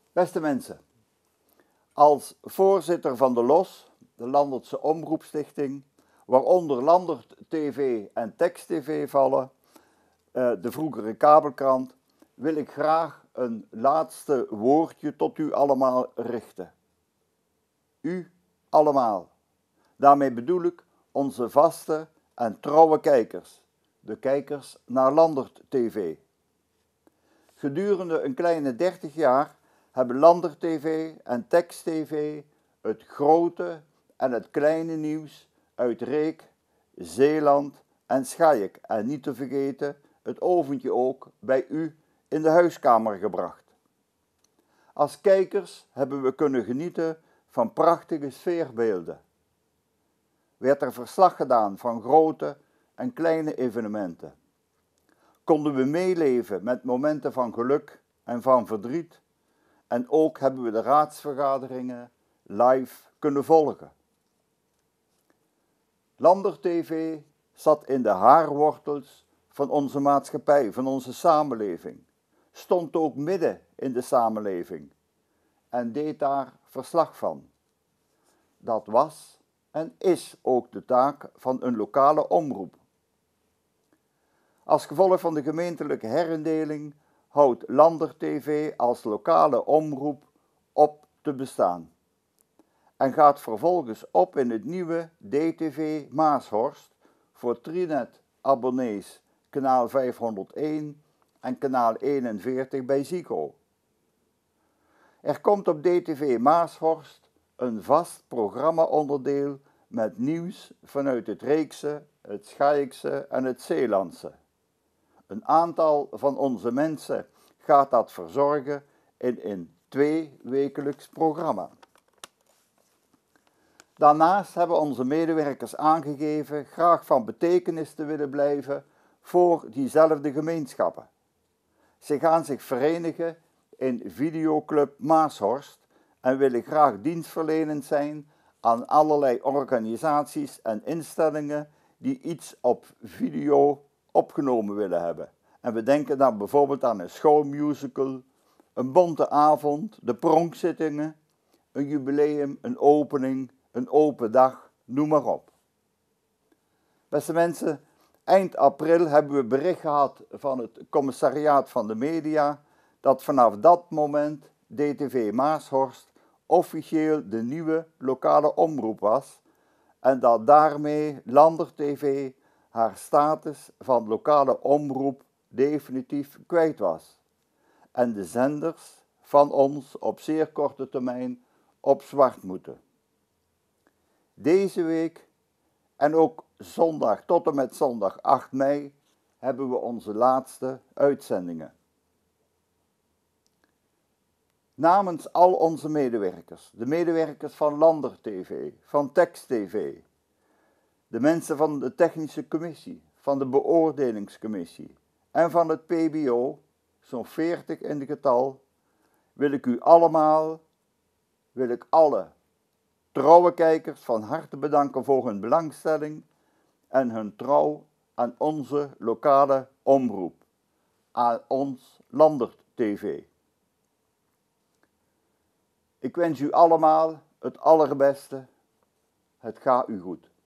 Beste mensen, als voorzitter van de LOS, de Landertse Omroepstichting, waaronder Landert TV en Tekst TV vallen, de vroegere kabelkrant, wil ik graag een laatste woordje tot u allemaal richten. U allemaal. Daarmee bedoel ik onze vaste en trouwe kijkers, de kijkers naar Landert TV. Gedurende een kleine 30 jaar hebben Landert TV en Tekst TV het grote en het kleine nieuws uit Reek, Zeeland en Schaik en niet te vergeten het oventje ook bij u in de huiskamer gebracht. Als kijkers hebben we kunnen genieten van prachtige sfeerbeelden. Werd er verslag gedaan van grote en kleine evenementen. Konden we meeleven met momenten van geluk en van verdriet. En ook hebben we de raadsvergaderingen live kunnen volgen. Landert TV zat in de haarwortels van onze maatschappij, van onze samenleving. Stond ook midden in de samenleving en deed daar verslag van. Dat was en is ook de taak van een lokale omroep. Als gevolg van de gemeentelijke herindeling houdt Landert TV als lokale omroep op te bestaan en gaat vervolgens op in het nieuwe DTV Maashorst voor Trinet-abonnees kanaal 501 en kanaal 41 bij Ziggo. Er komt op DTV Maashorst een vast programma-onderdeel met nieuws vanuit het Reekse, het Schaikse en het Zeelandse. Een aantal van onze mensen gaat dat verzorgen in een 2-wekelijks programma. Daarnaast hebben onze medewerkers aangegeven graag van betekenis te willen blijven voor diezelfde gemeenschappen. Ze gaan zich verenigen in Videoclub Maashorst en willen graag dienstverlenend zijn aan allerlei organisaties en instellingen die iets op video opgenomen willen hebben. En we denken dan bijvoorbeeld aan een schoolmusical, een bonte avond, de pronkzittingen, een jubileum, een opening, een open dag, noem maar op. Beste mensen, eind april hebben we bericht gehad van het commissariaat van de media dat vanaf dat moment DTV Maashorst officieel de nieuwe lokale omroep was en dat daarmee Landert TV haar status van lokale omroep definitief kwijt was en de zenders van ons op zeer korte termijn op zwart moeten. Deze week en ook zondag tot en met zondag 8 mei hebben we onze laatste uitzendingen. Namens al onze medewerkers, de medewerkers van Landert TV, van Tekst TV, de mensen van de technische commissie, van de beoordelingscommissie en van het PBO, zo'n 40 in het getal, wil ik alle trouwe kijkers van harte bedanken voor hun belangstelling en hun trouw aan onze lokale omroep, aan ons Landert TV. Ik wens u allemaal het allerbeste. Het gaat u goed.